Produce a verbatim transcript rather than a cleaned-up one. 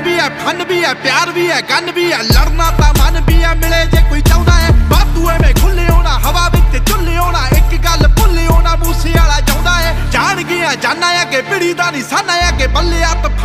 भी है फन भी है प्यार भी है गन भी है लड़ना ता मन भी है मिले जे कोई चाहता है वाधू एवें खुले होना हवा विच झुले होना एक गल भुले होना मूसे वाला चाहता है जान गया जाना है कि पिड़ी दा नहीं साना है कि बल्ले हत्थ